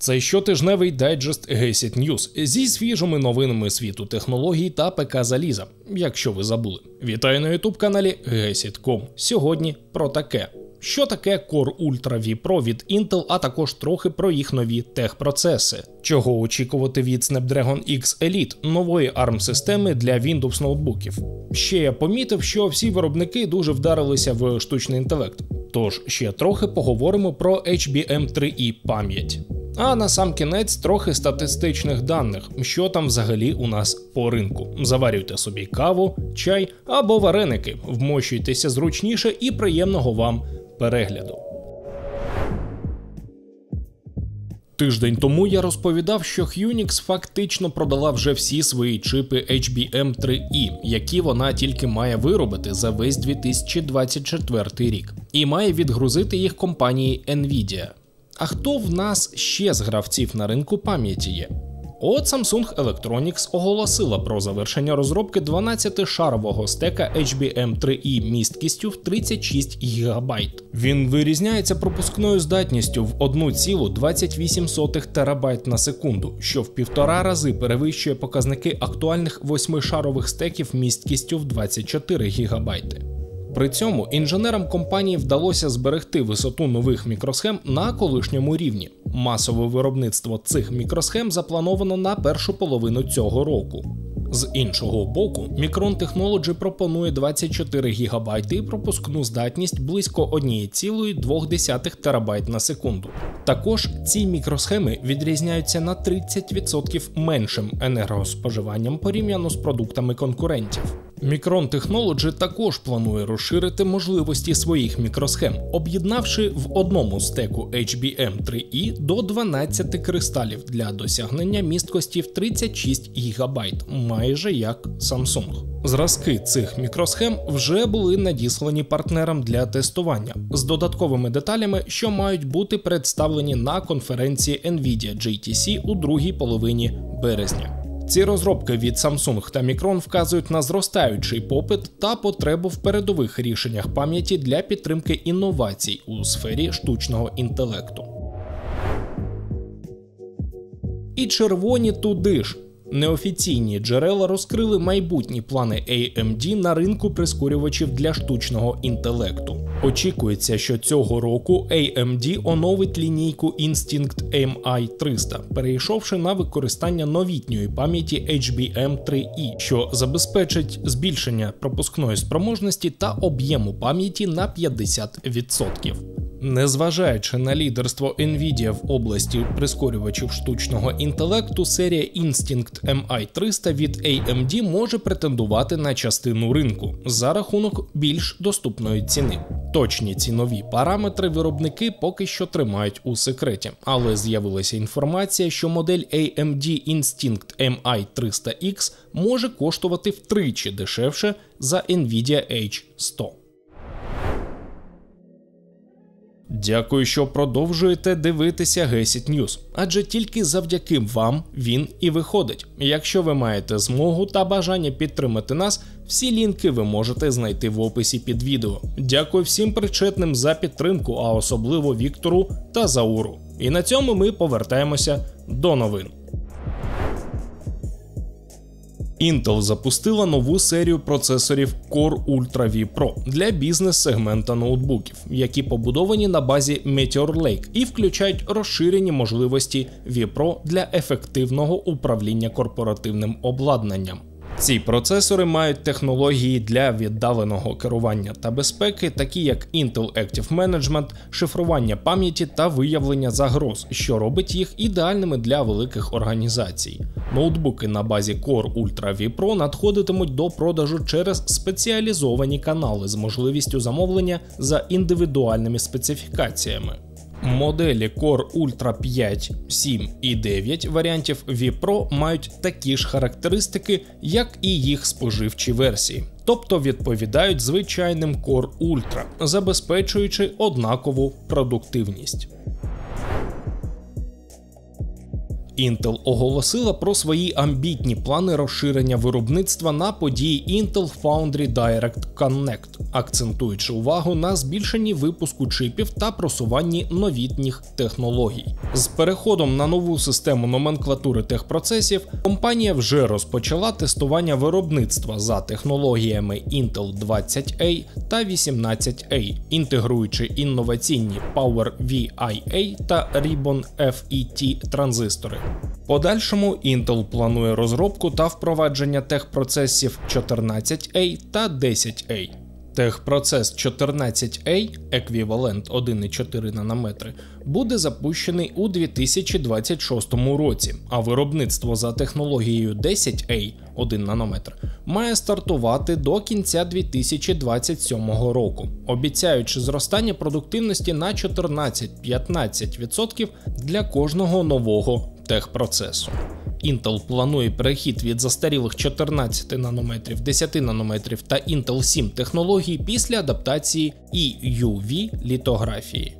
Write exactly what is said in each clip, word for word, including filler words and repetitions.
Це щотижневий дайджест Гесіт News зі свіжими новинами світу технологій та ПК заліза, якщо ви забули. Вітаю на ютуб-каналі Гесіт крапка ком. Сьогодні про таке. Що таке Core Ultra ві Pro від Intel, а також трохи про їх нові техпроцеси. Чого очікувати від Snapdragon X Elite, нової арм-системи для Windows ноутбуків. Ще я помітив, що всі виробники дуже вдарилися в штучний інтелект. Тож ще трохи поговоримо про ейч бі ем три і пам'ять. А на сам кінець трохи статистичних даних, що там взагалі у нас по ринку. Заварюйте собі каву, чай або вареники, вмощуйтеся зручніше і приємного вам перегляду. Тиждень тому я розповідав, що Hynix фактично продала вже всі свої чипи ейч бі ем три і, які вона тільки має виробити за весь дві тисячі двадцять четвертий рік, і має відгрузити їх компанії Nvidia. А хто в нас ще з гравців на ринку пам'яті є? От Samsung Electronics оголосила про завершення розробки дванадцятишарового стека ейч бі ем три і місткістю в тридцять шість гігабайт. Він вирізняється пропускною здатністю в одну цілу двадцять вісім сотих терабайт на секунду, що в півтора рази перевищує показники актуальних восьмишарових стеків місткістю в двадцять чотири гігабайти. При цьому інженерам компанії вдалося зберегти висоту нових мікросхем на колишньому рівні. Масове виробництво цих мікросхем заплановано на першу половину цього року. З іншого боку, Micron Technology пропонує двадцять чотири гігабайти і пропускну здатність близько одна ціла дві десятих терабайт на секунду. Також ці мікросхеми відрізняються на тридцять відсотків меншим енергоспоживанням порівняно з продуктами конкурентів. Micron Technology також планує розширити можливості своїх мікросхем, об'єднавши в одному стеку ейч бі ем три і до дванадцяти кристалів для досягнення місткості в тридцять шість гігабайт, майже як Samsung. Зразки цих мікросхем вже були надіслані партнерам для тестування, з додатковими деталями, що мають бути представлені на конференції Nvidia джі ти сі у другій половині березня. Ці розробки від Samsung та Micron вказують на зростаючий попит та потребу в передових рішеннях пам'яті для підтримки інновацій у сфері штучного інтелекту. І червоні туди ж. Неофіційні джерела розкрили майбутні плани ей ем ді на ринку прискорювачів для штучного інтелекту. Очікується, що цього року ей ем ді оновить лінійку Instinct ем ай триста, перейшовши на використання новітньої пам'яті ейч бі ем три і, що забезпечить збільшення пропускної спроможності та об'єму пам'яті на п'ятдесят відсотків. Незважаючи на лідерство Nvidia в області прискорювачів штучного інтелекту, серія Instinct ем ай триста від ей ем ді може претендувати на частину ринку за рахунок більш доступної ціни. Точні цінові параметри виробники поки що тримають у секреті, але з'явилася інформація, що модель ей ем ді Instinct ем ай триста ікс може коштувати втричі дешевше за Nvidia ейч сто. Дякую, що продовжуєте дивитися Гесіт News, адже тільки завдяки вам він і виходить. Якщо ви маєте змогу та бажання підтримати нас, всі лінки ви можете знайти в описі під відео. Дякую всім причетним за підтримку, а особливо Віктору та Зауру. І на цьому ми повертаємося до новин. Intel запустила нову серію процесорів Core Ultra ві Pro для бізнес-сегмента ноутбуків, які побудовані на базі Meteor Lake і включають розширені можливості ві Pro для ефективного управління корпоративним обладнанням. Ці процесори мають технології для віддаленого керування та безпеки, такі як Intel Active Management, шифрування пам'яті та виявлення загроз, що робить їх ідеальними для великих організацій. Ноутбуки на базі Core Ultra ві Pro надходитимуть до продажу через спеціалізовані канали з можливістю замовлення за індивідуальними специфікаціями. Моделі Core Ultra п'ять, сім і дев'ять варіантів ві Pro мають такі ж характеристики, як і їх споживчі версії, тобто відповідають звичайним Core Ultra, забезпечуючи однакову продуктивність. Intel оголосила про свої амбітні плани розширення виробництва на події Intel Foundry Direct Connect, акцентуючи увагу на збільшенні випуску чипів та просуванні новітніх технологій. З переходом на нову систему номенклатури техпроцесів компанія вже розпочала тестування виробництва за технологіями Intel двадцять ей та вісімнадцять ей, інтегруючи інноваційні PowerVia та Ribbon еф і ті транзистори. Подальшому Intel планує розробку та впровадження техпроцесів чотирнадцять ей та десять ей. Техпроцес чотирнадцять ей, еквівалент один цілих чотири нанометри, буде запущений у дві тисячі двадцять шостому році, а виробництво за технологією десять ей, один нанометр, має стартувати до кінця дві тисячі двадцять сьомого року, обіцяючи зростання продуктивності на чотирнадцять-п'ятнадцять відсотків для кожного нового техпроцесу. Intel планує перехід від застарілих чотирнадцяти нанометрів, десяти нанометрів та Intel сім технологій після адаптації і ю ві літографії.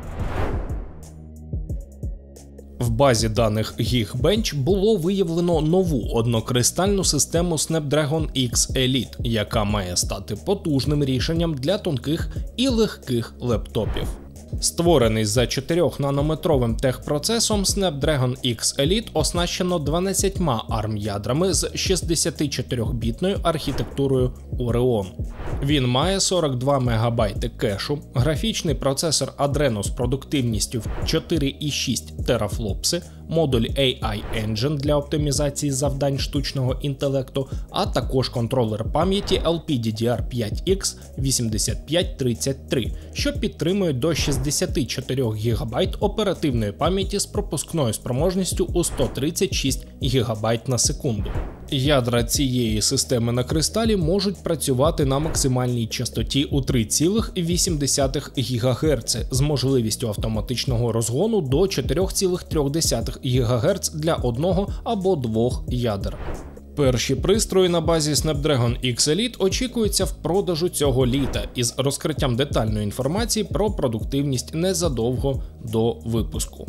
В базі даних Geekbench було виявлено нову однокристальну систему Snapdragon X Elite, яка має стати потужним рішенням для тонких і легких лептопів. Створений за чотирьохнанометровим техпроцесом, Snapdragon X Elite оснащено дванадцятьма арм-ядрами з шістдесятичотирьохбітною архітектурою Oreon. Він має сорок два мегабайти кешу, графічний процесор Adreno з продуктивністю в чотири цілих шість терафлопси, модуль ей ай Engine для оптимізації завдань штучного інтелекту, а також контролер пам'яті ел пі ді ді ар п'ять ікс вісімдесят п'ять тридцять три, що підтримує до шістдесят чотири гігабайт оперативної пам'яті з пропускною спроможністю у сто тридцять шість гігабайт на секунду. Ядра цієї системи на кристалі можуть працювати на максимальній частоті у три цілих вісім десятих гігагерца з можливістю автоматичного розгону до чотири цілих три десятих гігагерца для одного або двох ядер. Перші пристрої на базі Snapdragon X Elite очікуються в продажу цього літа із розкриттям детальної інформації про продуктивність незадовго до випуску.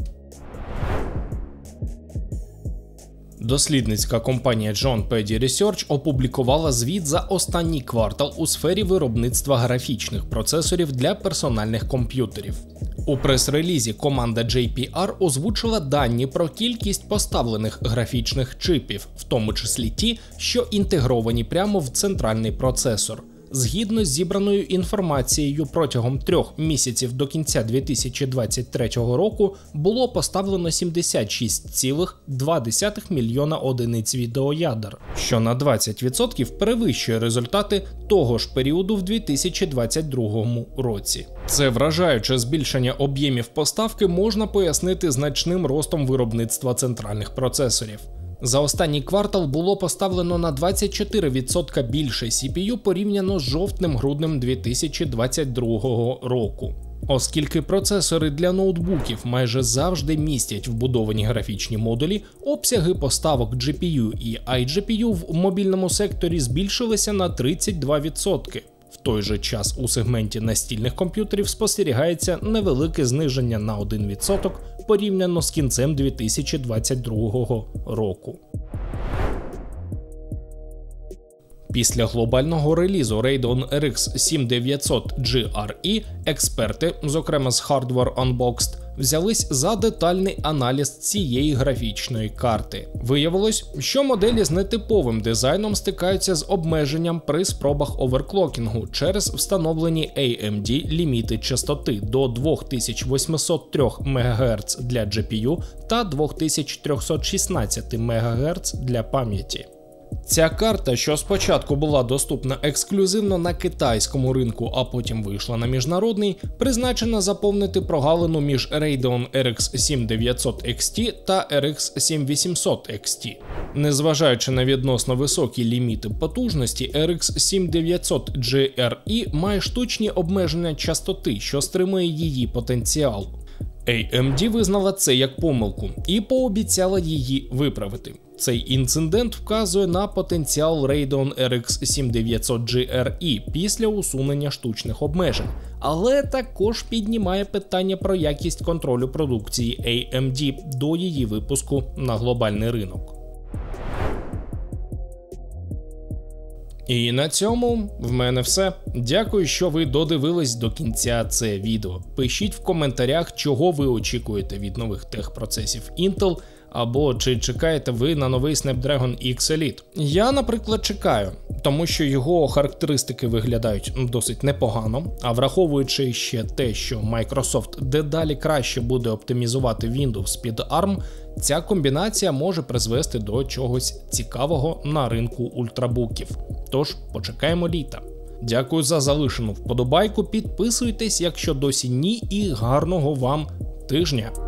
Дослідницька компанія John Patti Research опублікувала звіт за останній квартал у сфері виробництва графічних процесорів для персональних комп'ютерів. У прес-релізі команда джей пі ар озвучила дані про кількість поставлених графічних чипів, в тому числі ті, що інтегровані прямо в центральний процесор. Згідно з зібраною інформацією, протягом трьох місяців до кінця дві тисячі двадцять третього року було поставлено сімдесят шість цілих два десятих мільйона одиниць відеоядер, що на двадцять відсотків перевищує результати того ж періоду в дві тисячі двадцять другому році. Це вражаюче збільшення об'ємів поставки можна пояснити значним ростом виробництва центральних процесорів. За останній квартал було поставлено на двадцять чотири відсотки більше сі пі ю порівняно з жовтнем-груднем дві тисячі двадцять другого року. Оскільки процесори для ноутбуків майже завжди містять вбудовані графічні модулі, обсяги поставок джі пі ю і ай джі пі ю в мобільному секторі збільшилися на тридцять два відсотки. В той же час у сегменті настільних комп'ютерів спостерігається невелике зниження на один відсоток порівняно з кінцем дві тисячі двадцять другого року. Після глобального релізу Radeon ар ікс сім дев'ятсот джі ар і експерти, зокрема з Hardware Unboxed, взялись за детальний аналіз цієї графічної карти. Виявилось, що моделі з нетиповим дизайном стикаються з обмеженням при спробах оверклокінгу через встановлені ей ем ді ліміти частоти до дві тисячі вісімсот три мегагерца для джі пі ю та дві тисячі триста шістнадцять мегагерца для пам'яті. Ця карта, що спочатку була доступна ексклюзивно на китайському ринку, а потім вийшла на міжнародний, призначена заповнити прогалину між Radeon ар ікс сім дев'ятсот ікс ті та ар ікс сім вісімсот ікс ті. Незважаючи на відносно високі ліміти потужності, ар ікс сім дев'ятсот джі ар і має штучні обмеження частоти, що стримує її потенціал. ей ем ді визнала це як помилку і пообіцяла її виправити. Цей інцидент вказує на потенціал Radeon ар ікс сім дев'ятсот джі ар і після усунення штучних обмежень, але також піднімає питання про якість контролю продукції ей ем ді до її випуску на глобальний ринок. І на цьому в мене все. Дякую, що ви додивились до кінця це відео. Пишіть в коментарях, чого ви очікуєте від нових техпроцесів Intel, або чи чекаєте ви на новий Snapdragon X Elite. Я, наприклад, чекаю, тому що його характеристики виглядають досить непогано, а враховуючи ще те, що Microsoft дедалі краще буде оптимізувати Windows під арм, ця комбінація може призвести до чогось цікавого на ринку ультрабуків. Тож, почекаємо літа. Дякую за залишену вподобайку, підписуйтесь, якщо досі ні, і гарного вам тижня!